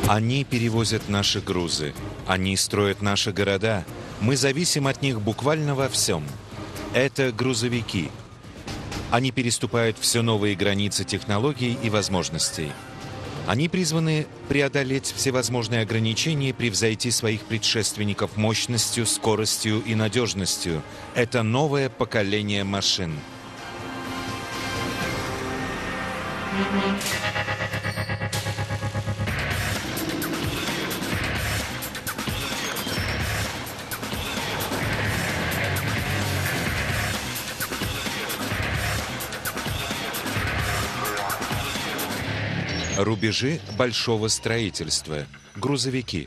Они перевозят наши грузы, они строят наши города. Мы зависим от них буквально во всем. Это грузовики. Они переступают все новые границы технологий и возможностей. Они призваны преодолеть всевозможные ограничения и превзойти своих предшественников мощностью, скоростью и надежностью. Это новое поколение машин. Рубежи большого строительства. Грузовики.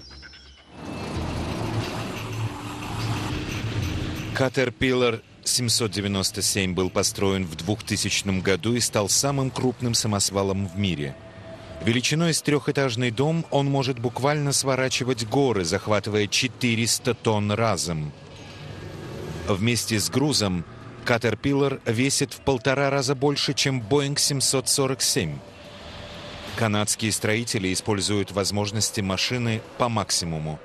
Caterpillar 797 был построен в 2000 году и стал самым крупным самосвалом в мире. Величиной с трехэтажный дом он может буквально сворачивать горы, захватывая 400 тонн разом. Вместе с грузом Caterpillar весит в 1,5 раза больше, чем Boeing 747. Канадские строители используют возможности машины по максимуму.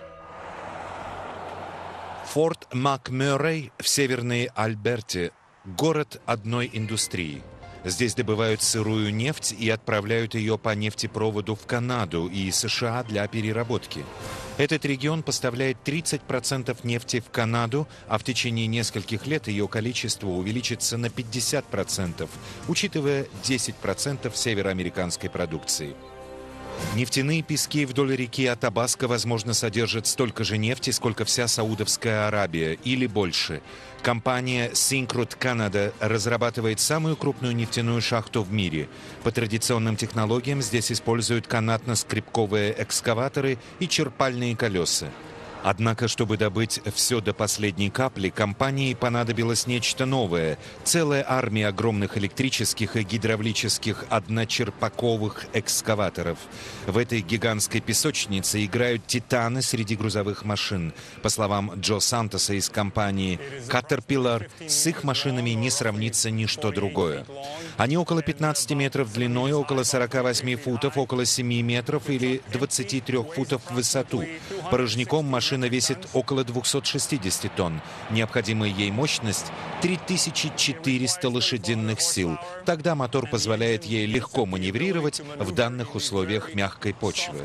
Форт МакМюррей в Северной Альберте – город одной индустрии. Здесь добывают сырую нефть и отправляют ее по нефтепроводу в Канаду и США для переработки. Этот регион поставляет 30% нефти в Канаду, а в течение нескольких лет ее количество увеличится на 50%, учитывая 10% североамериканской продукции. Нефтяные пески вдоль реки Атабаска, возможно, содержат столько же нефти, сколько вся Саудовская Аравия, или больше. Компания Syncrude Canada разрабатывает самую крупную нефтяную шахту в мире. По традиционным технологиям здесь используют канатно-скребковые экскаваторы и черпальные колеса. Однако, чтобы добыть все до последней капли, компании понадобилось нечто новое. Целая армия огромных электрических и гидравлических одночерпаковых экскаваторов. В этой гигантской песочнице играют титаны среди грузовых машин. По словам Джо Сантоса из компании Caterpillar, с их машинами не сравнится ничто другое. Они около 15 метров длиной, около 48 футов, около 7 метров или 23 футов в высоту. Порожняком машина весит около 260 тонн. Необходимая ей мощность – 3400 лошадиных сил. Тогда мотор позволяет ей легко маневрировать в данных условиях мягкой почвы.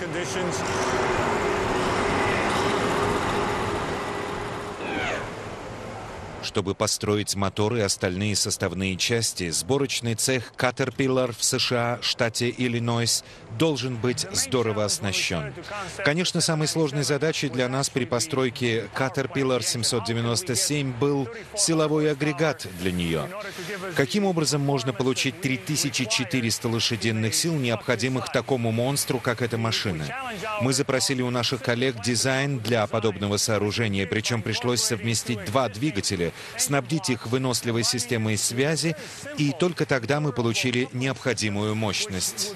Чтобы построить мотор и остальные составные части, сборочный цех Caterpillar в США, штате Иллинойс, должен быть здорово оснащен. Конечно, самой сложной задачей для нас при постройке Caterpillar 797 был силовой агрегат для нее. Каким образом можно получить 3400 лошадиных сил, необходимых такому монстру, как эта машина? Мы запросили у наших коллег дизайн для подобного сооружения, причем пришлось совместить два двигателя, снабдить их выносливой системой связи, и только тогда мы получили необходимую мощность.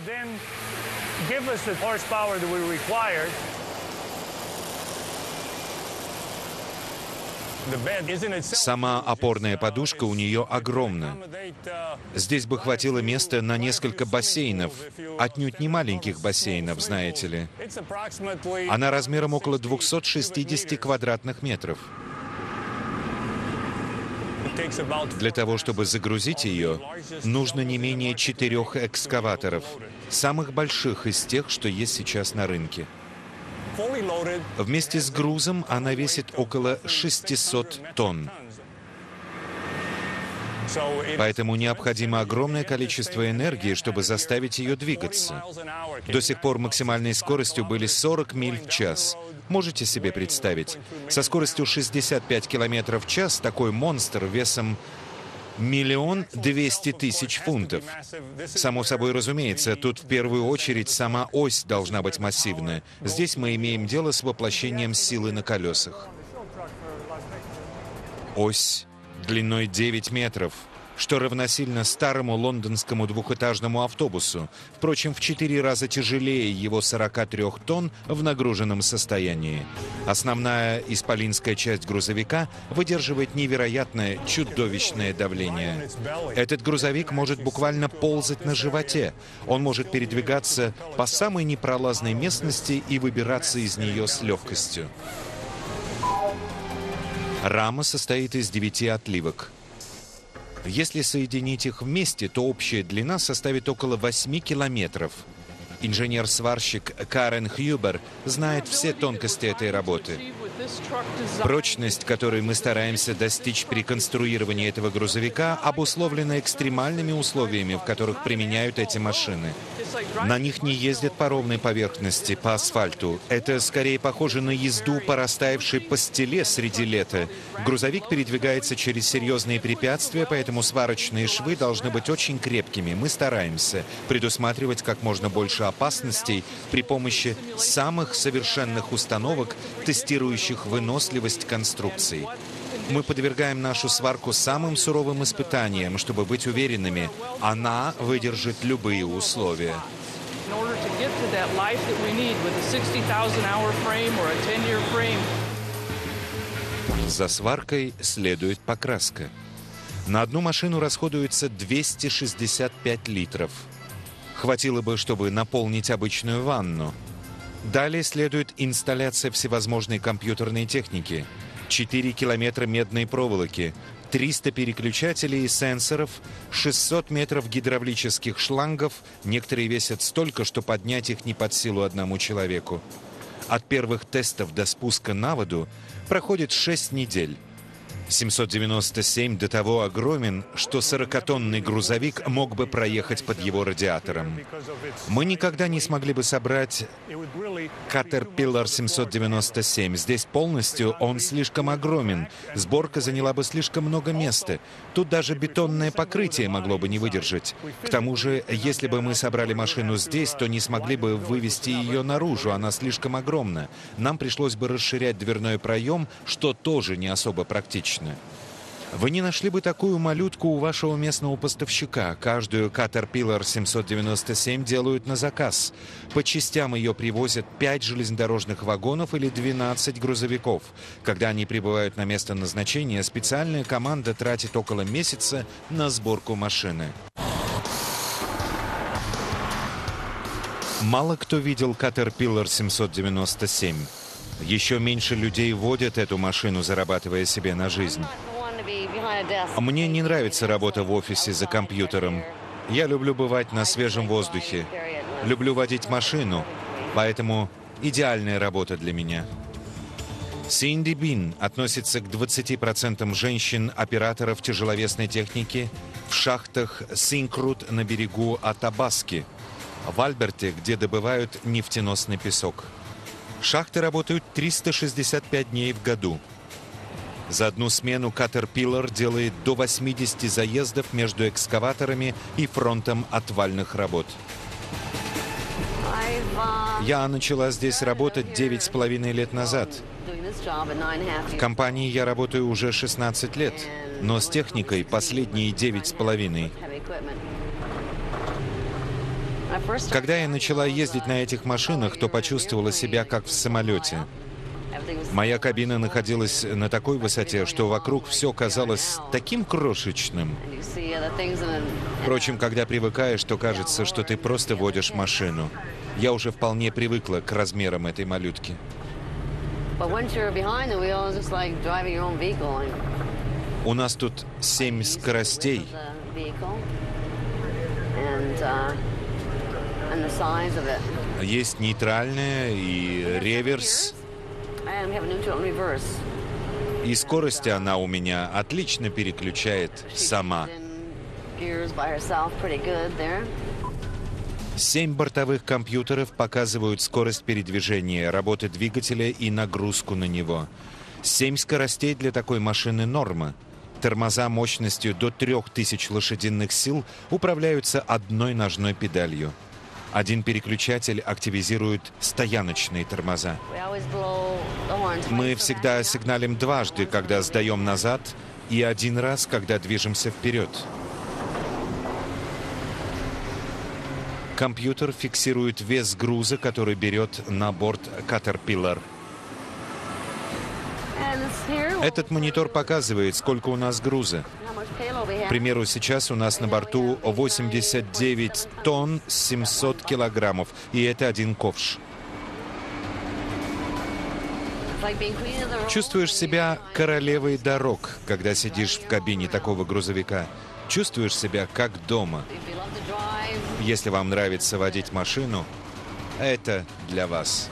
Сама опорная подушка у нее огромна. Здесь бы хватило места на несколько бассейнов, отнюдь не маленьких бассейнов, знаете ли. Она размером около 260 квадратных метров. Для того, чтобы загрузить ее, нужно не менее 4 экскаваторов, самых больших из тех, что есть сейчас на рынке. Вместе с грузом она весит около 600 тонн. Поэтому необходимо огромное количество энергии, чтобы заставить ее двигаться. До сих пор максимальной скоростью были 40 миль в час. Можете себе представить? Со скоростью 65 километров в час такой монстр весом 1 200 000 фунтов. Само собой разумеется, тут в первую очередь сама ось должна быть массивная. Здесь мы имеем дело с воплощением силы на колесах. Ось длиной 9 метров, что равносильно старому лондонскому двухэтажному автобусу, впрочем, в 4 раза тяжелее его 43 тонн в нагруженном состоянии. Основная исполинская часть грузовика выдерживает невероятное, чудовищное давление. Этот грузовик может буквально ползать на животе. Он может передвигаться по самой непролазной местности и выбираться из нее с легкостью. Рама состоит из 9 отливок. Если соединить их вместе, то общая длина составит около 8 километров. Инженер-сварщик Карен Хьюбер знает все тонкости этой работы. Прочность, которой мы стараемся достичь при конструировании этого грузовика, обусловлена экстремальными условиями, в которых применяют эти машины. На них не ездят по ровной поверхности, по асфальту. Это скорее похоже на езду по растаявшей пастиле среди лета. Грузовик передвигается через серьезные препятствия, поэтому сварочные швы должны быть очень крепкими. Мы стараемся предусматривать как можно больше опасностей при помощи самых совершенных установок, тестирующих выносливость конструкций. Мы подвергаем нашу сварку самым суровым испытаниям, чтобы быть уверенными, она выдержит любые условия. За сваркой следует покраска. На одну машину расходуется 265 литров. Хватило бы, чтобы наполнить обычную ванну. Далее следует инсталляция всевозможной компьютерной техники. 4 километра медной проволоки, 300 переключателей и сенсоров, 600 метров гидравлических шлангов, некоторые весят столько, что поднять их не под силу одному человеку. От первых тестов до спуска на воду проходит 6 недель. 797 до того огромен, что 40-тонный грузовик мог бы проехать под его радиатором. Мы никогда не смогли бы собрать Caterpillar 797. Здесь полностью он слишком огромен. Сборка заняла бы слишком много места. Тут даже бетонное покрытие могло бы не выдержать. К тому же, если бы мы собрали машину здесь, то не смогли бы вывести ее наружу. Она слишком огромна. Нам пришлось бы расширять дверной проем, что тоже не особо практично. Вы не нашли бы такую малютку у вашего местного поставщика. Каждую Caterpillar 797 делают на заказ. По частям ее привозят 5 железнодорожных вагонов или 12 грузовиков. Когда они прибывают на место назначения, специальная команда тратит около месяца на сборку машины. Мало кто видел Caterpillar 797. Еще меньше людей водят эту машину, зарабатывая себе на жизнь. Мне не нравится работа в офисе за компьютером. Я люблю бывать на свежем воздухе. Люблю водить машину, поэтому идеальная работа для меня. Синди Бин относится к 20% женщин-операторов тяжеловесной техники в шахтах Синкрут на берегу Атабаски, в Альберте, где добывают нефтеносный песок. Шахты работают 365 дней в году. За одну смену Caterpillar делает до 80 заездов между экскаваторами и фронтом отвальных работ. Я начала здесь работать 9,5 лет назад. В компании я работаю уже 16 лет, но с техникой последние 9,5. Когда я начала ездить на этих машинах, то почувствовала себя как в самолете. Моя кабина находилась на такой высоте, что вокруг все казалось таким крошечным. Впрочем, когда привыкаешь, то кажется, что ты просто водишь машину. Я уже вполне привыкла к размерам этой малютки. У нас тут 7 скоростей. Есть нейтральная и реверс. И скорость она у меня отлично переключает сама. 7 бортовых компьютеров показывают скорость передвижения, работы двигателя и нагрузку на него. 7 скоростей для такой машины норма. Тормоза мощностью до 3000 лошадиных сил управляются одной ножной педалью. Один переключатель активизирует стояночные тормоза. Мы всегда сигналим дважды, когда сдаем назад, и один раз, когда движемся вперед. Компьютер фиксирует вес груза, который берет на борт Caterpillar. Этот монитор показывает, сколько у нас груза. К примеру, сейчас у нас на борту 89 тонн 700 килограммов, и это один ковш. Чувствуешь себя королевой дорог, когда сидишь в кабине такого грузовика. Чувствуешь себя как дома. Если вам нравится водить машину, это для вас.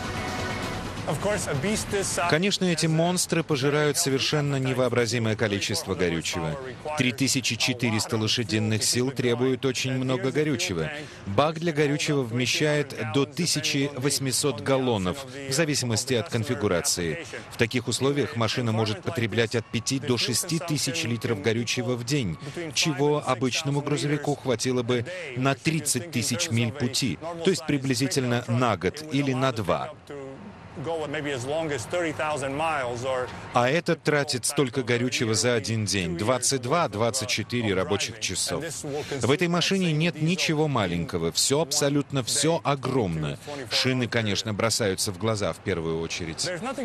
Конечно, эти монстры пожирают совершенно невообразимое количество горючего. 3400 лошадиных сил требуют очень много горючего. Бак для горючего вмещает до 1800 галлонов, в зависимости от конфигурации. В таких условиях машина может потреблять от 5 до 6 тысяч литров горючего в день, чего обычному грузовику хватило бы на 30 тысяч миль пути, то есть приблизительно на год или на 2. А этот тратит столько горючего за один день, 22-24 рабочих часов. В этой машине нет ничего маленького, все, абсолютно все огромно. Шины, конечно, бросаются в глаза в первую очередь.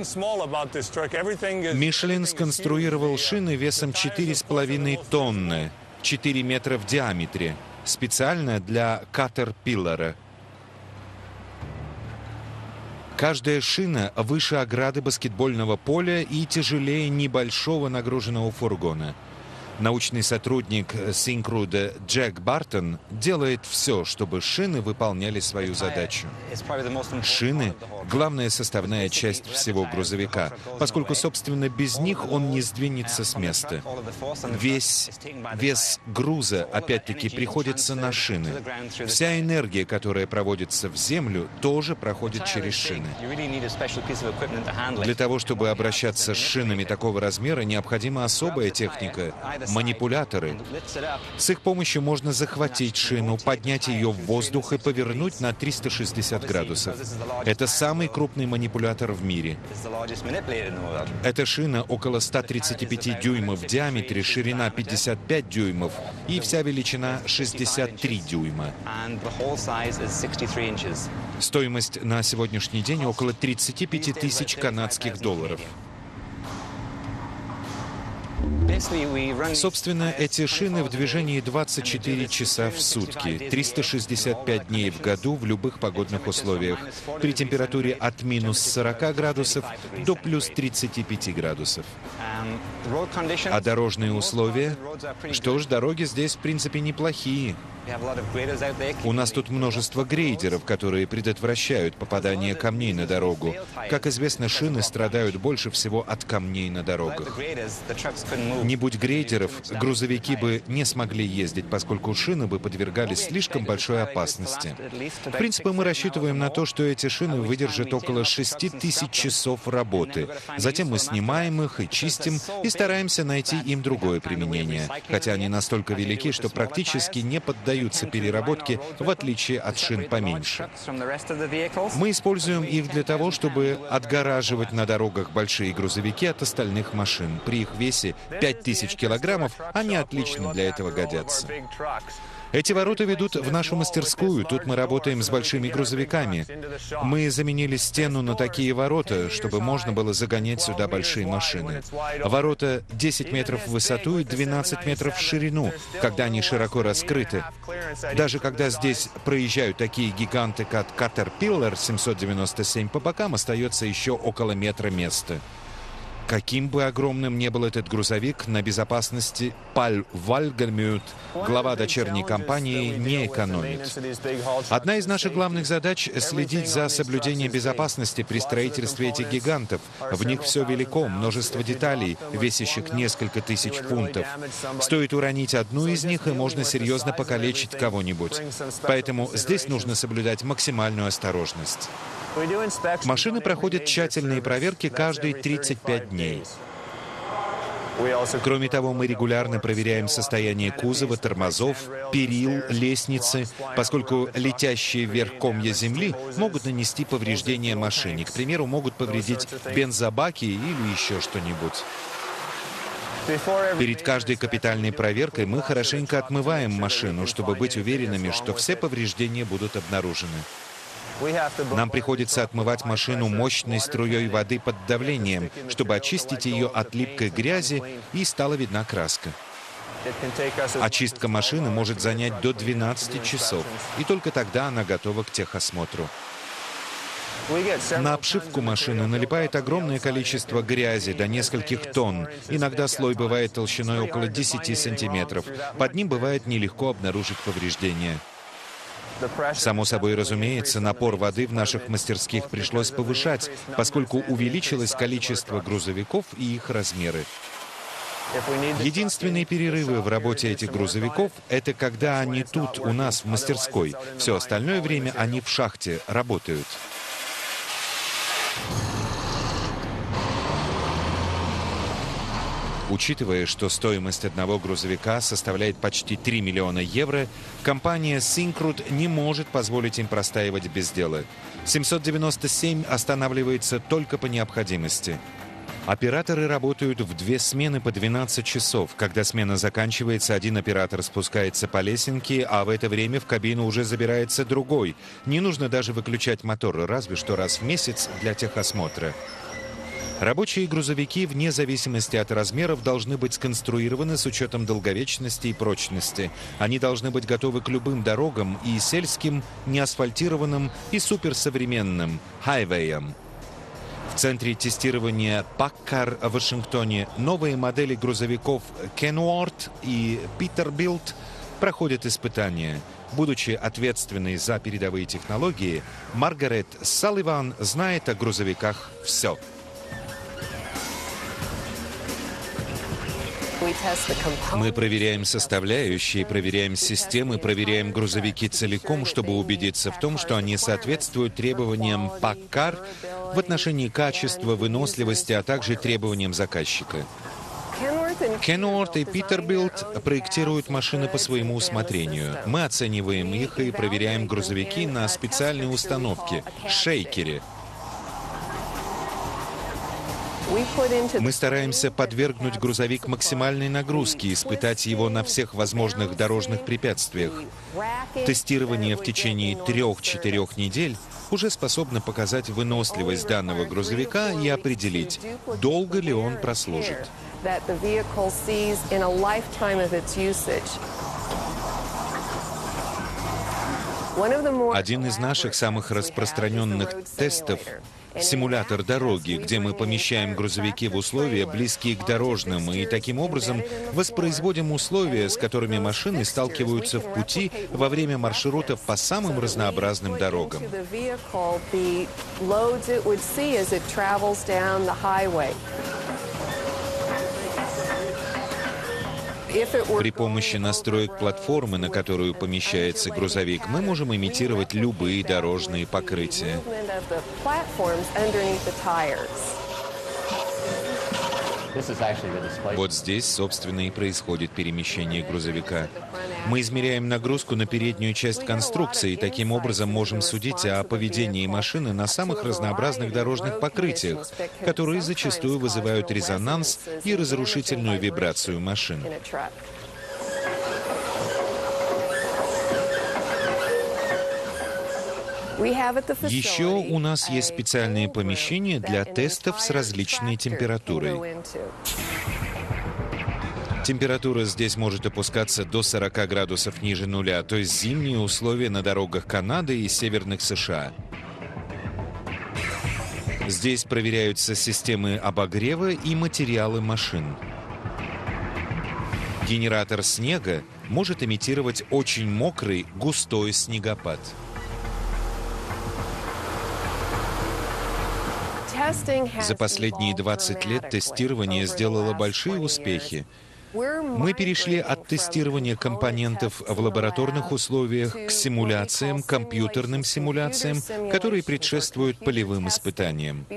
Мишлен сконструировал шины весом 4,5 тонны, 4 метра в диаметре, специально для Caterpillar. Каждая шина выше ограды баскетбольного поля и тяжелее небольшого нагруженного фургона. Научный сотрудник Syncrude Джек Бартон делает все, чтобы шины выполняли свою задачу. Шины – главная составная часть всего грузовика, поскольку, собственно, без них он не сдвинется с места. Весь вес груза, опять-таки, приходится на шины. Вся энергия, которая проводится в землю, тоже проходит через шины. Для того, чтобы обращаться с шинами такого размера, необходима особая техника – манипуляторы. С их помощью можно захватить шину, поднять ее в воздух и повернуть на 360 градусов. Это самый крупный манипулятор в мире. Эта шина около 135 дюймов в диаметре, ширина 55 дюймов и вся величина 63 дюйма. Стоимость на сегодняшний день около 35 тысяч канадских долларов. Собственно, эти шины в движении 24 часа в сутки, 365 дней в году в любых погодных условиях, при температуре от минус 40 градусов до плюс 35 градусов. А дорожные условия? Что ж, дороги здесь, в принципе, неплохие. У нас тут множество грейдеров, которые предотвращают попадание камней на дорогу. Как известно, шины страдают больше всего от камней на дорогах. Не будь грейдеров, грузовики бы не смогли ездить, поскольку шины бы подвергались слишком большой опасности. В принципе, мы рассчитываем на то, что эти шины выдержат около 6000 часов работы. Затем мы снимаем их и чистим, и стараемся найти им другое применение. Хотя они настолько велики, что практически не поддаются переработке, в отличие от шин поменьше. Мы используем их для того, чтобы отгораживать на дорогах большие грузовики от остальных машин. При их весе 5000 килограммов они отлично для этого годятся. Эти ворота ведут в нашу мастерскую. Тут мы работаем с большими грузовиками. Мы заменили стену на такие ворота, чтобы можно было загонять сюда большие машины. Ворота 10 метров в высоту и 12 метров в ширину, когда они широко раскрыты. Даже когда здесь проезжают такие гиганты, как Caterpillar 797, по бокам остается еще около метра места. Каким бы огромным ни был этот грузовик, на безопасности Паль Вальгальмют, глава дочерней компании, не экономит. Одна из наших главных задач — следить за соблюдением безопасности при строительстве этих гигантов. В них все велико, множество деталей, весящих несколько тысяч фунтов. Стоит уронить одну из них, и можно серьезно покалечить кого-нибудь. Поэтому здесь нужно соблюдать максимальную осторожность. Машины проходят тщательные проверки каждые 35 дней. Кроме того, мы регулярно проверяем состояние кузова, тормозов, перил, лестницы, поскольку летящие вверх комья земли могут нанести повреждения машине. К примеру, могут повредить бензобаки или еще что-нибудь. Перед каждой капитальной проверкой мы хорошенько отмываем машину, чтобы быть уверенными, что все повреждения будут обнаружены. Нам приходится отмывать машину мощной струей воды под давлением, чтобы очистить ее от липкой грязи, и стала видна краска. Очистка машины может занять до 12 часов, и только тогда она готова к техосмотру. На обшивку машины налипает огромное количество грязи, до нескольких тонн. Иногда слой бывает толщиной около 10 сантиметров. Под ним бывает нелегко обнаружить повреждения. Само собой разумеется, напор воды в наших мастерских пришлось повышать, поскольку увеличилось количество грузовиков и их размеры. Единственные перерывы в работе этих грузовиков – это когда они тут, у нас, в мастерской. Все остальное время они в шахте работают. Учитывая, что стоимость одного грузовика составляет почти 3 миллиона евро, компания Syncrude не может позволить им простаивать без дела. 797 останавливается только по необходимости. Операторы работают в 2 смены по 12 часов. Когда смена заканчивается, один оператор спускается по лесенке, а в это время в кабину уже забирается другой. Не нужно даже выключать мотор, разве что раз в месяц для техосмотра. Рабочие грузовики, вне зависимости от размеров, должны быть сконструированы с учетом долговечности и прочности. Они должны быть готовы к любым дорогам, и сельским, неасфальтированным, и суперсовременным хайвеям. В центре тестирования Packard в Вашингтоне новые модели грузовиков Kenworth и Peterbilt проходят испытания. Будучи ответственной за передовые технологии, Маргарет Салливан знает о грузовиках все. Мы проверяем составляющие, проверяем системы, проверяем грузовики целиком, чтобы убедиться в том, что они соответствуют требованиям Packard в отношении качества, выносливости, а также требованиям заказчика. Kenworth и Peterbilt проектируют машины по своему усмотрению. Мы оцениваем их и проверяем грузовики на специальной установке – шейкере. Мы стараемся подвергнуть грузовик максимальной нагрузке, испытать его на всех возможных дорожных препятствиях. Тестирование в течение 3-4 недель уже способно показать выносливость данного грузовика и определить, долго ли он прослужит. Один из наших самых распространенных тестов – симулятор дороги, где мы помещаем грузовики в условия, близкие к дорожным, и таким образом воспроизводим условия, с которыми машины сталкиваются в пути во время маршрутов по самым разнообразным дорогам. При помощи настроек платформы, на которую помещается грузовик, мы можем имитировать любые дорожные покрытия. Вот здесь, собственно, и происходит перемещение грузовика. Мы измеряем нагрузку на переднюю часть конструкции и таким образом можем судить о поведении машины на самых разнообразных дорожных покрытиях, которые зачастую вызывают резонанс и разрушительную вибрацию машин. Еще у нас есть специальные помещения для тестов с различной температурой. Температура здесь может опускаться до 40 градусов ниже нуля, то есть зимние условия на дорогах Канады и северных США. Здесь проверяются системы обогрева и материалы машин. Генератор снега может имитировать очень мокрый, густой снегопад. За последние 20 лет тестирование сделало большие успехи. Мы перешли от тестирования компонентов в лабораторных условиях к симуляциям, компьютерным симуляциям, которые предшествуют полевым испытаниям.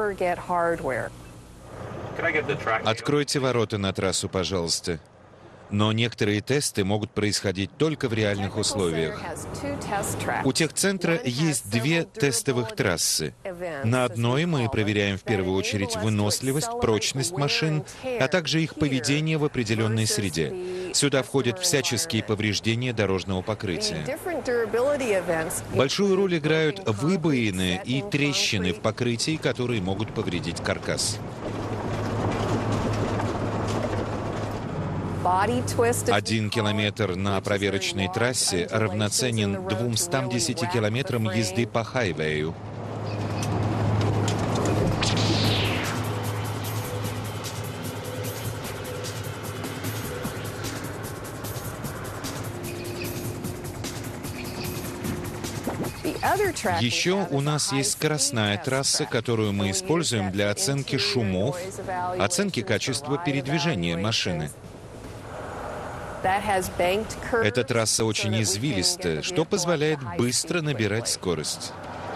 Откройте ворота на трассу, пожалуйста. Но некоторые тесты могут происходить только в реальных условиях. У техцентра есть две тестовых трассы. На одной мы проверяем в первую очередь выносливость, прочность машин, а также их поведение в определенной среде. Сюда входят всяческие повреждения дорожного покрытия. Большую роль играют выбоины и трещины в покрытии, которые могут повредить каркас. 1 километр на проверочной трассе равноценен 210 километрам езды по хайвею. Еще у нас есть скоростная трасса, которую мы используем для оценки шумов, оценки качества передвижения машины. Эта трасса очень извилистая, что позволяет быстро набирать скорость.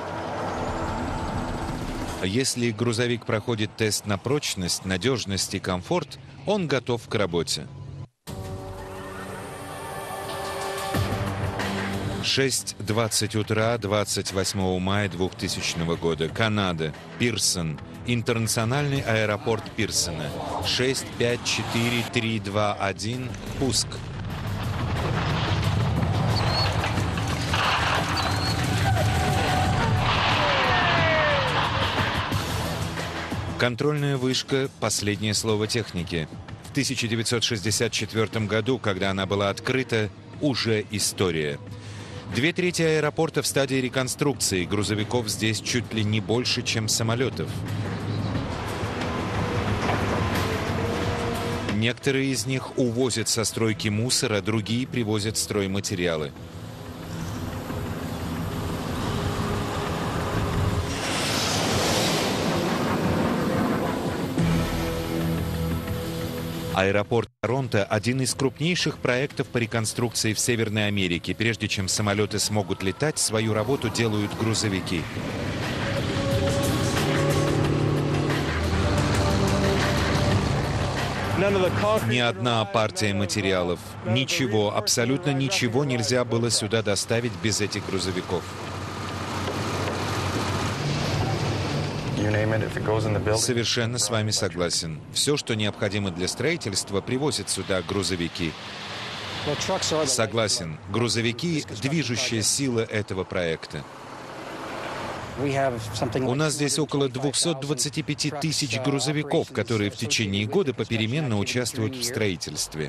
Если грузовик проходит тест на прочность, надежность и комфорт, он готов к работе. 6:20 утра, 28 мая 2000 года. Канада. Пирсон. Интернациональный аэропорт Пирсона. 654-321. Пуск. Контрольная вышка – последнее слово техники. В 1964 году, когда она была открыта, уже история. 2/3 аэропорта в стадии реконструкции. Грузовиков здесь чуть ли не больше, чем самолетов. Некоторые из них увозят со стройки мусор, а другие привозят стройматериалы. Аэропорт Торонто – один из крупнейших проектов по реконструкции в Северной Америке. Прежде чем самолеты смогут летать, свою работу делают грузовики. Ни одна партия материалов, ничего, абсолютно ничего нельзя было сюда доставить без этих грузовиков. Совершенно с вами согласен. Все, что необходимо для строительства, привозят сюда грузовики. Согласен. Грузовики – движущая сила этого проекта. У нас здесь около 225 тысяч грузовиков, которые в течение года попеременно участвуют в строительстве.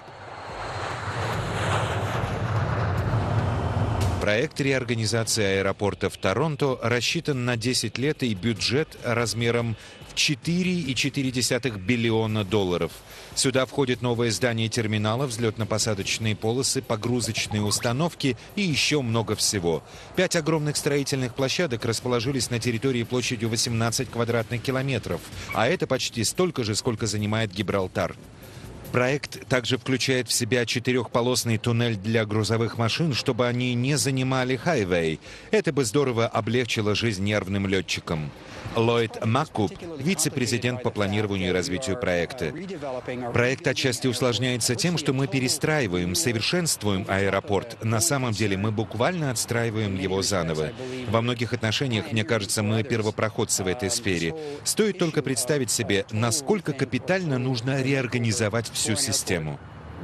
Проект реорганизации аэропорта в Торонто рассчитан на 10 лет и бюджет размером в $4,4 биллиона. Сюда входит новое здание терминала, взлетно-посадочные полосы, погрузочные установки и еще много всего. 5 огромных строительных площадок расположились на территории площадью 18 квадратных километров, а это почти столько же, сколько занимает Гибралтар. Проект также включает в себя 4-полосный туннель для грузовых машин, чтобы они не занимали хайвей. Это бы здорово облегчило жизнь нервным летчикам. Ллойд Маккуб, вице-президент по планированию и развитию проекта. Проект отчасти усложняется тем, что мы перестраиваем, совершенствуем аэропорт. На самом деле мы буквально отстраиваем его заново. Во многих отношениях, мне кажется, мы первопроходцы в этой сфере. Стоит только представить себе, насколько капитально нужно реорганизовать всю систему.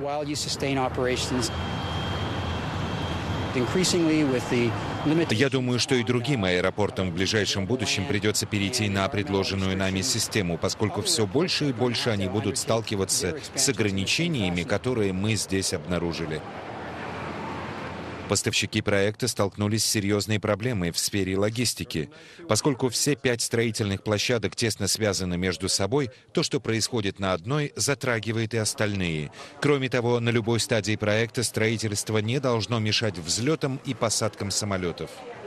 Я думаю, что и другим аэропортам в ближайшем будущем придется перейти на предложенную нами систему, поскольку все больше и больше они будут сталкиваться с ограничениями, которые мы здесь обнаружили. Поставщики проекта столкнулись с серьезной проблемой в сфере логистики. Поскольку все 5 строительных площадок тесно связаны между собой, то, что происходит на одной, затрагивает и остальные. Кроме того, на любой стадии проекта строительство не должно мешать взлетам и посадкам самолетов.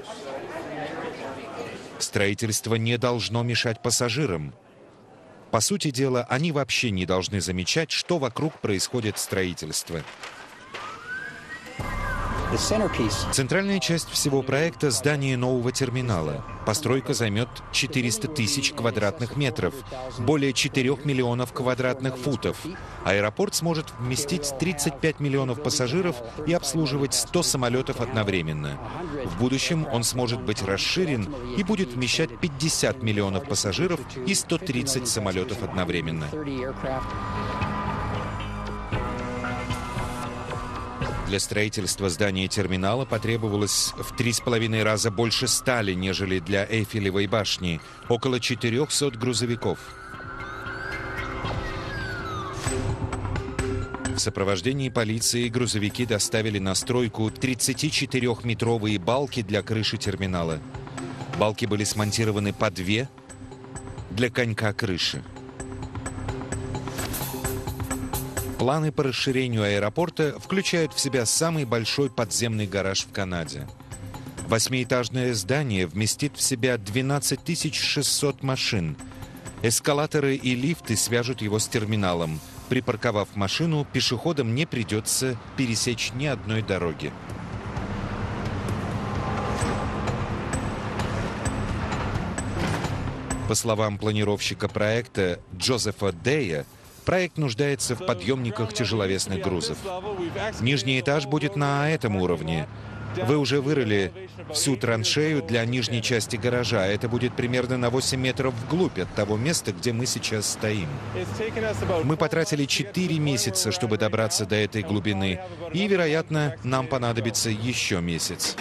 Строительство не должно мешать пассажирам. По сути дела, они вообще не должны замечать, что вокруг происходит строительство. Центральная часть всего проекта – здание нового терминала. Постройка займет 400 тысяч квадратных метров, более 4 миллионов квадратных футов. Аэропорт сможет вместить 35 миллионов пассажиров и обслуживать 100 самолетов одновременно. В будущем он сможет быть расширен и будет вмещать 50 миллионов пассажиров и 130 самолетов одновременно. Для строительства здания терминала потребовалось в 3,5 раза больше стали, нежели для Эйфелевой башни – около 400 грузовиков. В сопровождении полиции грузовики доставили на стройку 34-метровые балки для крыши терминала. Балки были смонтированы по 2 для конька крыши. Планы по расширению аэропорта включают в себя самый большой подземный гараж в Канаде. 8-этажное здание вместит в себя 12 600 машин. Эскалаторы и лифты свяжут его с терминалом. Припарковав машину, пешеходам не придется пересечь ни одной дороги. По словам планировщика проекта Джозефа Дея, проект нуждается в подъемниках тяжеловесных грузов. Нижний этаж будет на этом уровне. Вы уже вырыли всю траншею для нижней части гаража. Это будет примерно на 8 метров вглубь от того места, где мы сейчас стоим. Мы потратили 4 месяца, чтобы добраться до этой глубины. И, вероятно, нам понадобится еще месяц.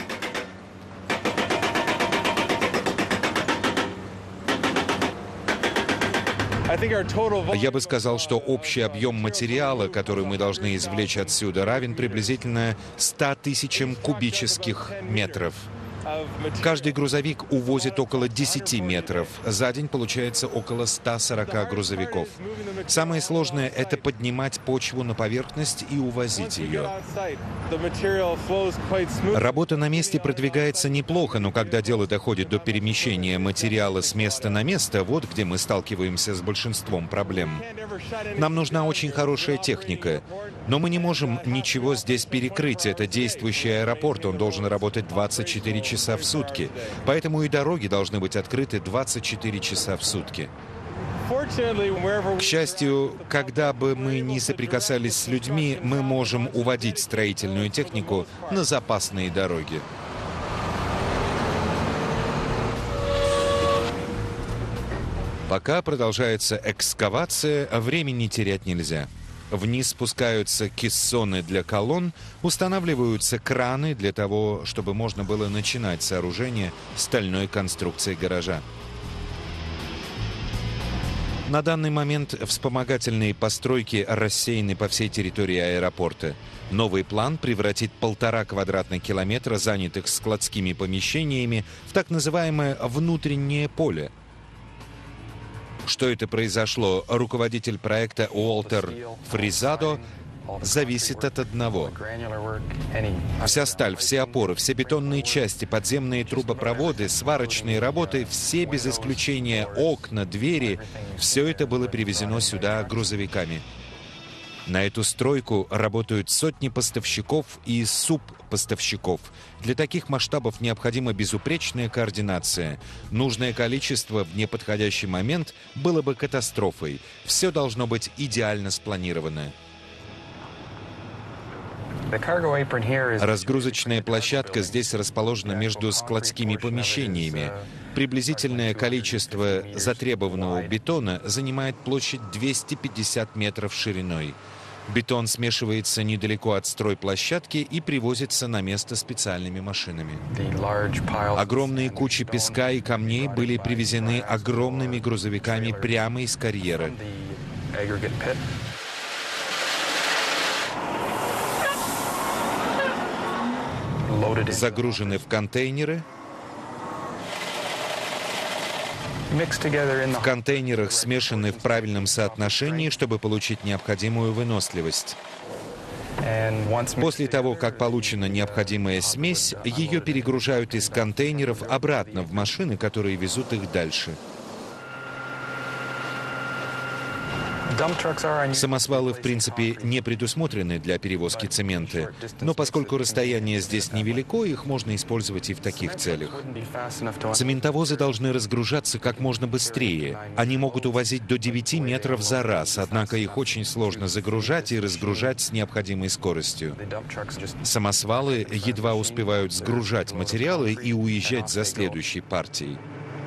Я бы сказал, что общий объем материала, который мы должны извлечь отсюда, равен приблизительно 100 тысячам кубических метров. Каждый грузовик увозит около 10 метров. За день получается около 140 грузовиков. Самое сложное – это поднимать почву на поверхность и увозить ее. Работа на месте продвигается неплохо, но когда дело доходит до перемещения материала с места на место, вот где мы сталкиваемся с большинством проблем. Нам нужна очень хорошая техника, но мы не можем ничего здесь перекрыть. Это действующий аэропорт, он должен работать 24 часа в сутки. Поэтому и дороги должны быть открыты 24 часа в сутки. К счастью, когда бы мы ни соприкасались с людьми, мы можем уводить строительную технику на запасные дороги. Пока продолжается экскавация, времени терять нельзя. Вниз спускаются кессоны для колонн, устанавливаются краны для того, чтобы можно было начинать сооружение стальной конструкции гаража. На данный момент вспомогательные постройки рассеяны по всей территории аэропорта. Новый план превратит 1,5 квадратных километра, занятых складскими помещениями, в так называемое внутреннее поле. Что это произошло, руководитель проекта Уолтер Фризадо зависит от одного. Вся сталь, все опоры, все бетонные части, подземные трубопроводы, сварочные работы, все без исключения окна, двери, все это было привезено сюда грузовиками. На эту стройку работают сотни поставщиков и субпоставщиков. Для таких масштабов необходима безупречная координация. Нужное количество в неподходящий момент было бы катастрофой. Все должно быть идеально спланировано. Разгрузочная площадка здесь расположена между складскими помещениями. Приблизительное количество затребованного бетона занимает площадь 250 метров шириной. Бетон смешивается недалеко от стройплощадки и привозится на место специальными машинами. Огромные кучи песка и камней были привезены огромными грузовиками прямо из карьера. Загружены в контейнеры. В контейнерах смешаны в правильном соотношении, чтобы получить необходимую выносливость. После того, как получена необходимая смесь, ее перегружают из контейнеров обратно в машины, которые везут их дальше. Самосвалы, в принципе, не предусмотрены для перевозки цемента, но поскольку расстояние здесь невелико, их можно использовать и в таких целях. Цементовозы должны разгружаться как можно быстрее. Они могут увозить до 9 метров за раз, однако их очень сложно загружать и разгружать с необходимой скоростью. Самосвалы едва успевают сгружать материалы и уезжать за следующей партией.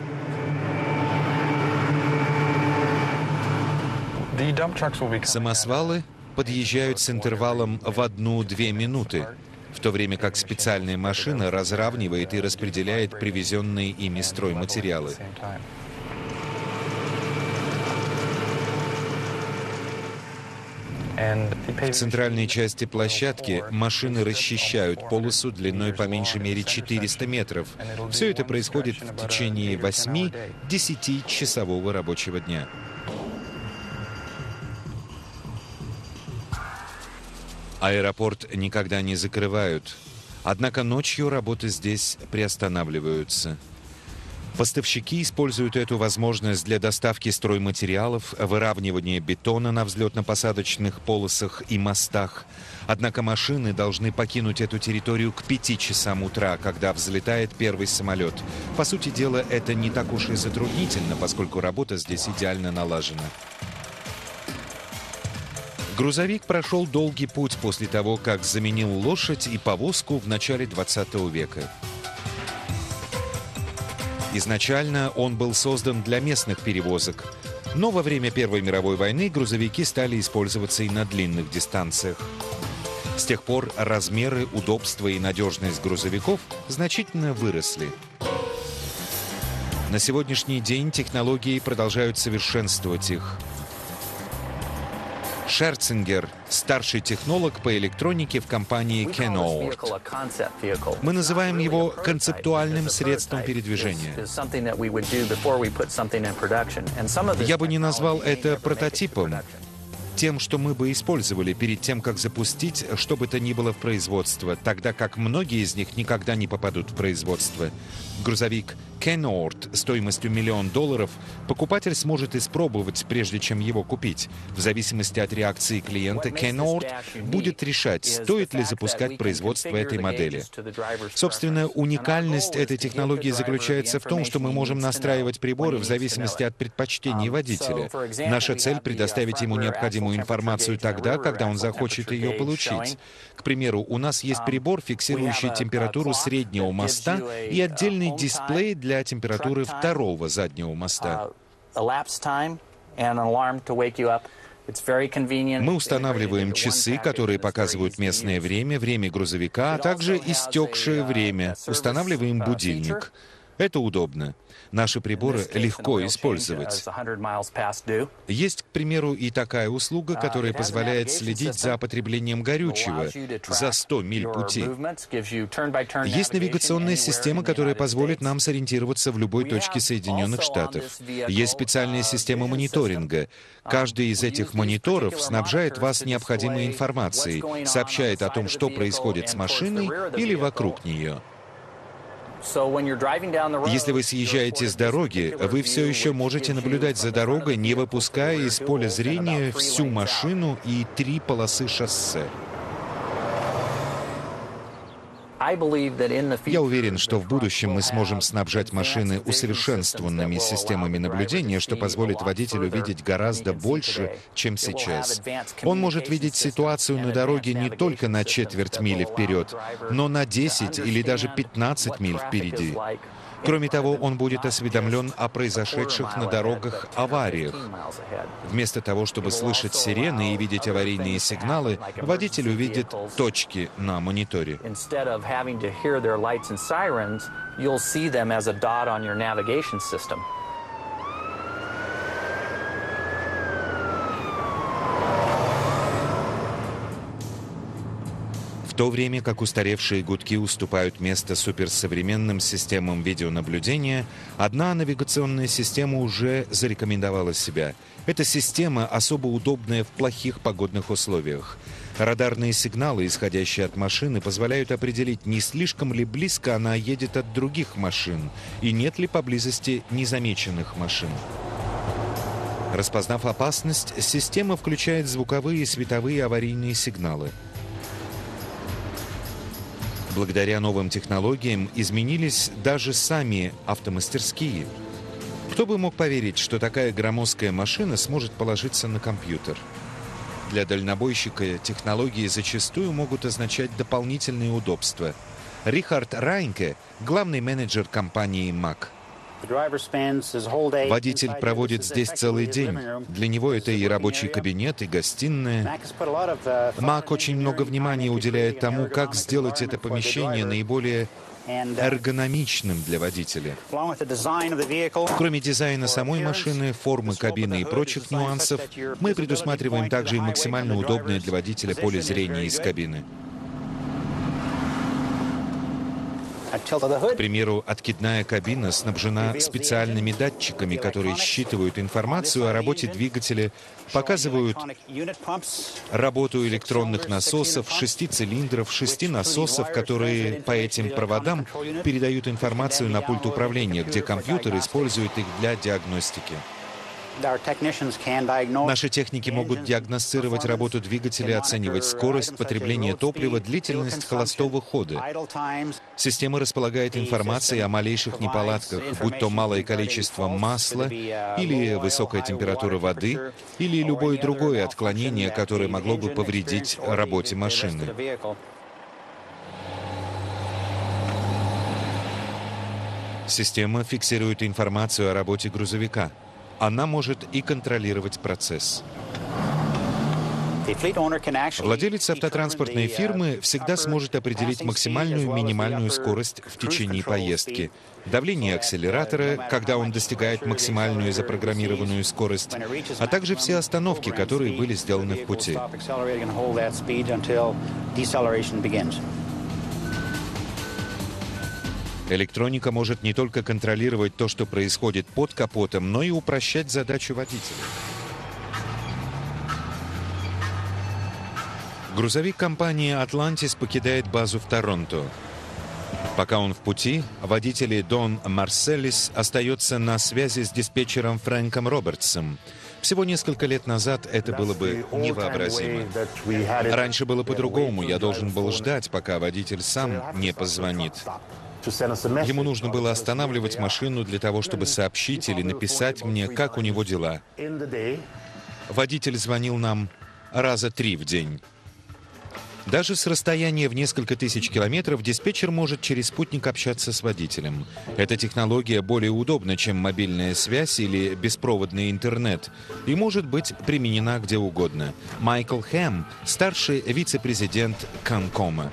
Самосвалы подъезжают с интервалом в 1-2 минуты, в то время как специальная машина разравнивает и распределяет привезенные ими стройматериалы. В центральной части площадки машины расчищают полосу длиной по меньшей мере 400 метров. Все это происходит в течение 8-10-часового рабочего дня. Аэропорт никогда не закрывают, однако ночью работы здесь приостанавливаются. Поставщики используют эту возможность для доставки стройматериалов, выравнивания бетона на взлетно-посадочных полосах и мостах. Однако машины должны покинуть эту территорию к 5 часам утра, когда взлетает первый самолет. По сути дела, это не так уж и затруднительно, поскольку работа здесь идеально налажена. Грузовик прошел долгий путь после того, как заменил лошадь и повозку в начале 20 века. Изначально он был создан для местных перевозок, но во время Первой мировой войны грузовики стали использоваться и на длинных дистанциях. С тех пор размеры, удобство и надежность грузовиков значительно выросли. На сегодняшний день технологии продолжают совершенствовать их. Шерцингер – старший технолог по электронике в компании Kenworth. Мы называем его концептуальным средством передвижения. Я бы не назвал это прототипом, тем, что мы бы использовали перед тем, как запустить что бы то ни было в производство, тогда как многие из них никогда не попадут в производство. Грузовик Kenworth стоимостью $1 миллион покупатель сможет испробовать, прежде чем его купить. В зависимости от реакции клиента, Kenworth будет решать, стоит ли запускать производство этой модели. Собственно, уникальность этой технологии заключается в том, что мы можем настраивать приборы в зависимости от предпочтений водителя. Наша цель — предоставить ему необходимую информацию тогда, когда он захочет ее получить. К примеру, у нас есть прибор, фиксирующий температуру среднего моста, и отдельный дисплей для температуры второго заднего моста. Мы устанавливаем часы, которые показывают местное время, время грузовика, а также истекшее время. Устанавливаем будильник. Это удобно. Наши приборы легко использовать. Есть, к примеру, и такая услуга, которая позволяет следить за потреблением горючего за 100 миль пути. Есть навигационная система, которая позволит нам сориентироваться в любой точке Соединенных Штатов. Есть специальная система мониторинга. Каждый из этих мониторов снабжает вас необходимой информацией, сообщает о том, что происходит с машиной или вокруг нее. Если вы съезжаете с дороги, вы все еще можете наблюдать за дорогой, не выпуская из поля зрения всю машину и 3 полосы шоссе. Я уверен, что в будущем мы сможем снабжать машины усовершенствованными системами наблюдения, что позволит водителю видеть гораздо больше, чем сейчас. Он может видеть ситуацию на дороге не только на четверть мили вперед, но на 10 или даже 15 миль впереди. Кроме того, он будет осведомлен о произошедших на дорогах авариях. Вместо того, чтобы слышать сирены и видеть аварийные сигналы, водитель увидит точки на мониторе. В то время как устаревшие гудки уступают место суперсовременным системам видеонаблюдения, одна навигационная система уже зарекомендовала себя. Эта система особо удобная в плохих погодных условиях. Радарные сигналы, исходящие от машины, позволяют определить, не слишком ли близко она едет от других машин и нет ли поблизости незамеченных машин. Распознав опасность, система включает звуковые и световые аварийные сигналы. Благодаря новым технологиям изменились даже сами автомастерские. Кто бы мог поверить, что такая громоздкая машина сможет положиться на компьютер? Для дальнобойщика технологии зачастую могут означать дополнительные удобства. Рихард Райнке – главный менеджер компании Mac. Водитель проводит здесь целый день. Для него это и рабочий кабинет, и гостиная. Mac очень много внимания уделяет тому, как сделать это помещение наиболее эргономичным для водителя. Кроме дизайна самой машины, формы кабины и прочих нюансов, мы предусматриваем также и максимально удобное для водителя поле зрения из кабины. К примеру, откидная кабина снабжена специальными датчиками, которые считывают информацию о работе двигателя, показывают работу электронных насосов, 6 цилиндров, 6 насосов, которые по этим проводам передают информацию на пульт управления, где компьютер использует их для диагностики. Наши техники могут диагностировать работу двигателя, оценивать скорость, потребление топлива, длительность холостого хода. Система располагает информацией о малейших неполадках, будь то малое количество масла, или высокая температура воды, или любое другое отклонение, которое могло бы повредить работе машины. Система фиксирует информацию о работе грузовика. Она может и контролировать процесс. Владелец автотранспортной фирмы всегда сможет определить максимальную и минимальную скорость в течение поездки, давление акселератора, когда он достигает максимальную запрограммированную скорость, а также все остановки, которые были сделаны в пути. Электроника может не только контролировать то, что происходит под капотом, но и упрощать задачу водителя. Грузовик компании Atlantis покидает базу в Торонто. Пока он в пути, водитель Дон Марселис остается на связи с диспетчером Фрэнком Робертсом. Всего несколько лет назад это было бы невообразимо. Раньше было по-другому. Я должен был ждать, пока водитель сам не позвонит. Ему нужно было останавливать машину для того, чтобы сообщить или написать мне, как у него дела. Водитель звонил нам раза 3 в день. Даже с расстояния в несколько тысяч километров диспетчер может через спутник общаться с водителем. Эта технология более удобна, чем мобильная связь или беспроводный интернет, и может быть применена где угодно. Майкл Хэм – старший вице-президент Cancom.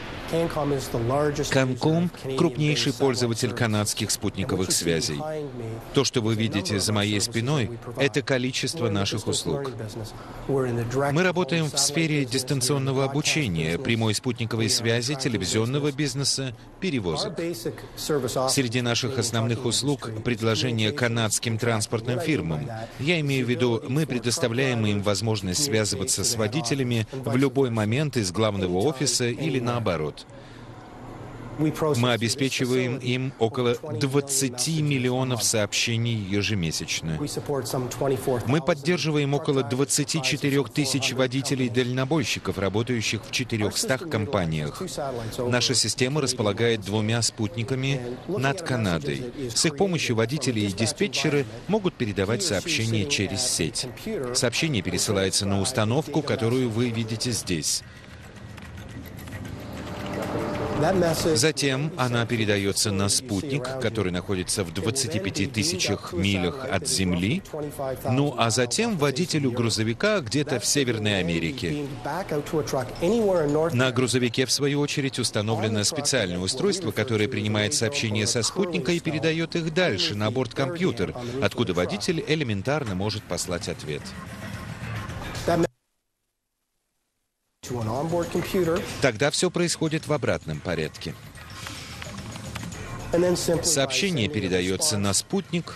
Cancom – крупнейший пользователь канадских спутниковых связей. То, что вы видите за моей спиной, это количество наших услуг. Мы работаем в сфере дистанционного обучения, прямой спутниковой связи, телевизионного бизнеса, перевозок. Среди наших основных услуг – предложение канадским транспортным фирмам. Я имею в виду, мы предоставляем им возможность связываться с водителями в любой момент из главного офиса или наоборот. Мы обеспечиваем им около 20 миллионов сообщений ежемесячно. Мы поддерживаем около 24 тысяч водителей-дальнобойщиков, работающих в 400 компаниях. Наша система располагает 2 спутниками над Канадой. С их помощью водители и диспетчеры могут передавать сообщения через сеть. Сообщение пересылается на установку, которую вы видите здесь. Затем она передается на спутник, который находится в 25 тысячах милях от Земли, ну а затем водителю грузовика где-то в Северной Америке. На грузовике, в свою очередь, установлено специальное устройство, которое принимает сообщения со спутника и передает их дальше, на борт-компьютер, откуда водитель элементарно может послать ответ. Тогда все происходит в обратном порядке. Сообщение передается на спутник,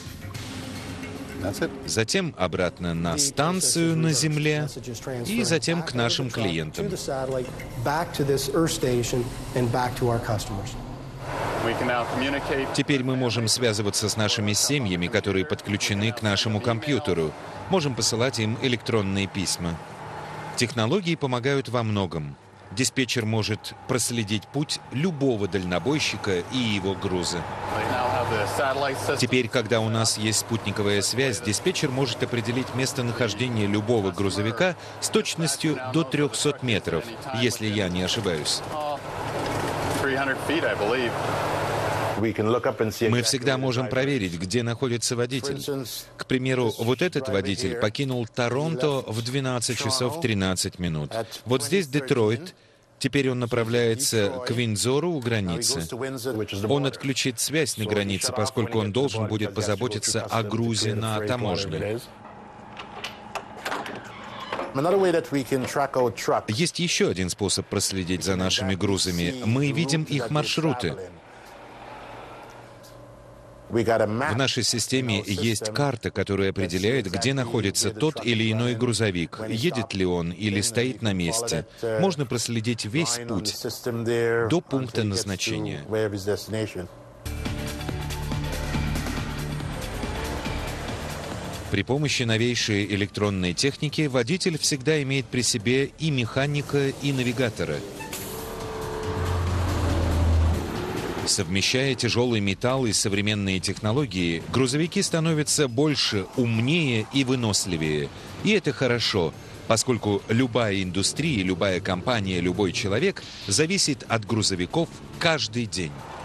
затем обратно на станцию на Земле и затем к нашим клиентам. Теперь мы можем связываться с нашими семьями, которые подключены к нашему компьютеру. Можем посылать им электронные письма. Технологии помогают во многом. Диспетчер может проследить путь любого дальнобойщика и его груза. Теперь, когда у нас есть спутниковая связь, диспетчер может определить местонахождение любого грузовика с точностью до 300 метров, если я не ошибаюсь. Мы всегда можем проверить, где находится водитель. К примеру, вот этот водитель покинул Торонто в 12 часов 13 минут. Вот здесь Детройт. Теперь он направляется к Виндзору у границы. Он отключит связь на границе, поскольку он должен будет позаботиться о грузе на таможне. Есть еще один способ проследить за нашими грузами. Мы видим их маршруты. В нашей системе есть карта, которая определяет, где находится тот или иной грузовик, едет ли он или стоит на месте. Можно проследить весь путь до пункта назначения. При помощи новейшей электронной техники водитель всегда имеет при себе и механика, и навигатора. Совмещая тяжелый металл и современные технологии, грузовики становятся больше, умнее и выносливее. И это хорошо, поскольку любая индустрия, любая компания, любой человек зависит от грузовиков каждый день.